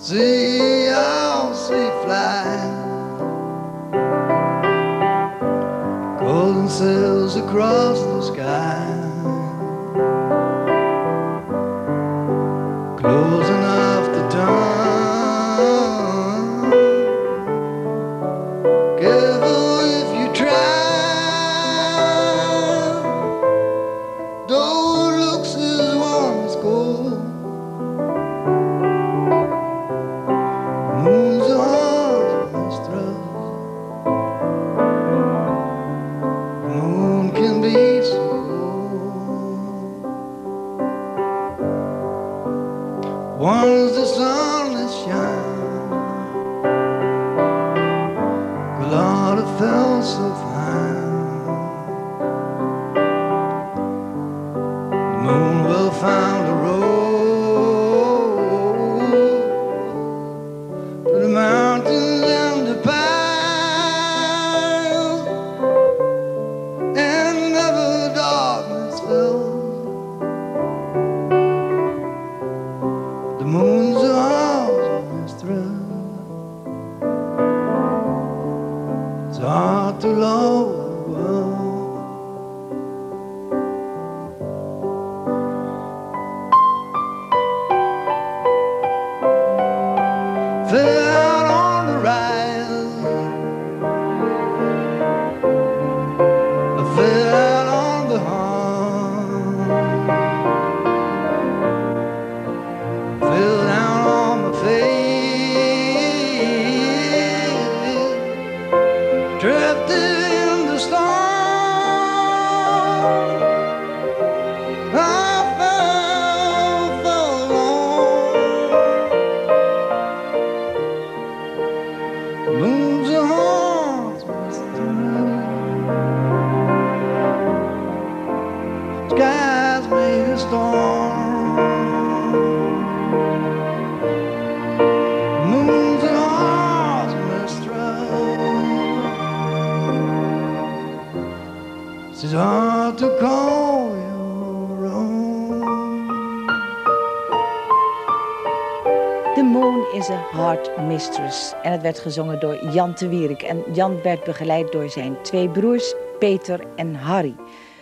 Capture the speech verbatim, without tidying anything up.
See how she flies, golden sails across the sky, close enough to turn. Careful if you try, though looks as warm as gold. Moon's a hard mistress, moon can be so cold. One's the sun that shines, but Lord, it felt so fine. The moon will find a road to the mountains and the pines, and never darkness fell. The moon's a hard mistress, it's hard to love the world. Fell out on the rise, I fell out on the harm, fell down on my face, drifted in the storm. I fell, fell alone. Moon's a hard mistress, skies made a storm. Moon's a hard mistress, it's hard to call your own. The Moon is a Hard Mistress. En het werd gezongen door Jan de Wierik. En Jan werd begeleid door zijn twee broers, Peter en Harry.